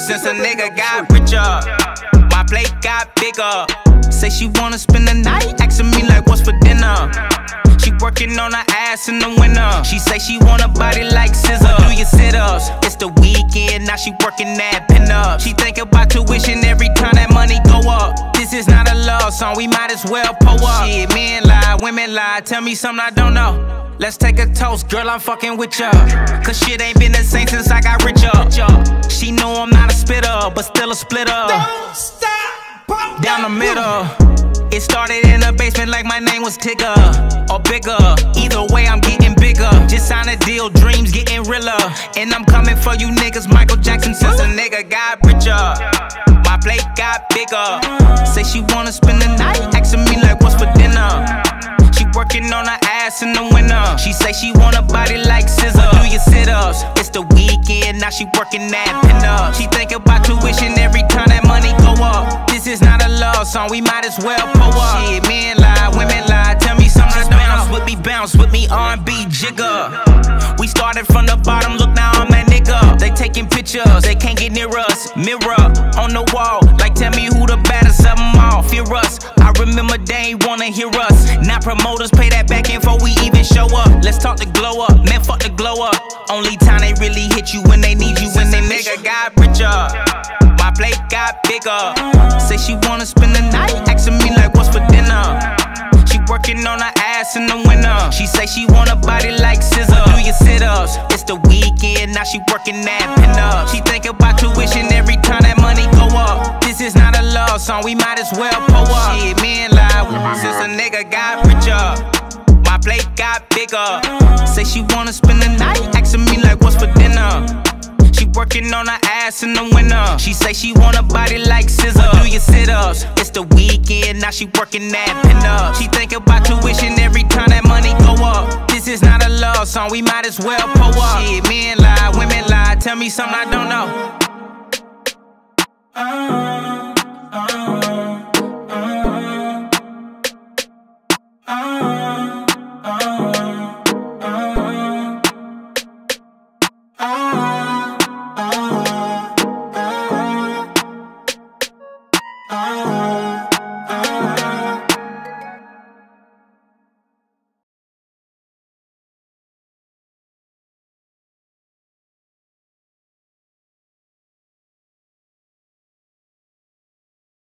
since a nigga got richer. My plate got bigger. Say she wanna spend the night, asking me like what's for dinner. She working on her ass in the winter. She say she want a body like scissor. Do your sit-ups? It's the weekend, now she working that pin-up. She think about tuition every time that money go up. This is not a love song, we might as well pull up. Shit, men lie, women lie, tell me something I don't know. Let's take a toast, girl, I'm fucking with ya. Cause shit ain't been the same since I got richer. She know I'm not a spitter, but still a splitter. Don't stop, down the middle. It started in the basement like my name was Tigger, or bigger. Either way, I'm getting bigger. Just signed a deal, dreams getting realer. And I'm coming for you niggas, Michael Jackson, since a nigga got richer. My plate got bigger. Say she wanna spend the night, asking me like what's for dinner. She working on her ass in the winter. She say she want a body like scissor. Do your sit-ups? It's the weekend, now she working that pin-up. She think about tuition every time that money go up. This is not a love song, we might as well pull up. Shit, men lie, women lie, tell me something I don't know. Bounce with me, R&B jigger. We started from the bottom, look now I'm that nigga. They taking pictures, they can't get near us. Mirror on the wall, like tell me who the baddest of them all. Fear us, I remember they ain't wanna hear us. Now promoters pay that back in before we even show up. Let's talk the glow up, man fuck the glow up. Only time they really hit you when they need you, when they nigga got richer. My plate got bigger. Say she wanna spend the night, asking me like what's for dinner. She working on her ass in the winter. She say she want a body like scissor. Do your sit-ups? It's the weekend, now she working that pin-up. She think about tuition every time that money go up. This is not a love song, we might as well pull up. Shit, men lie, since a nigga got richer. My plate got bigger. Say she wanna spend the night, asking me like what's for dinner. She working on her ass in the winter. She say she want a body like scissor. Do your sit-ups? It's the weekend, now she working that pin-up. She think about tuition every time that money go up. This is not a love song, we might as well pull up. Shit, men lie, women lie, tell me something I don't know.